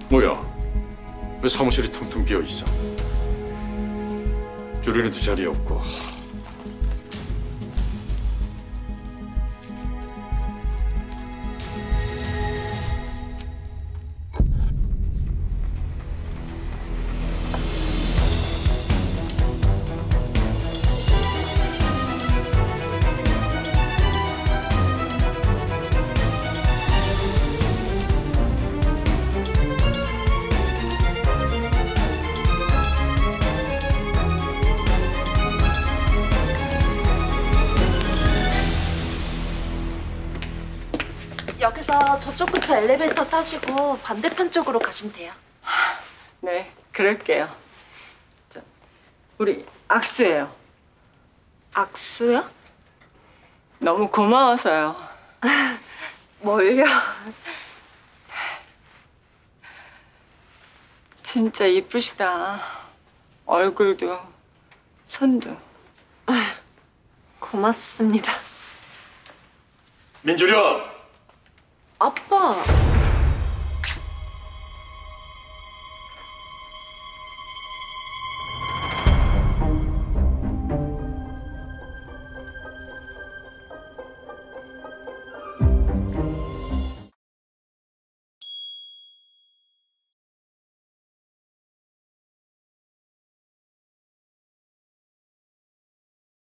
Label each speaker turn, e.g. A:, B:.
A: 뭐야? 왜 사무실이 텅텅 비어 있어? 주린이도 자리에 없고.
B: 여기서 저쪽부터 엘리베이터 타시고 반대편 쪽으로 가시면 돼요.
C: 네, 그럴게요. 자, 우리 악수해요.
B: 악수요?
C: 너무 고마워서요.
B: 뭘요?
C: 진짜 이쁘시다. 얼굴도, 손도.
B: 고맙습니다.
A: 민주령!
B: 아빠.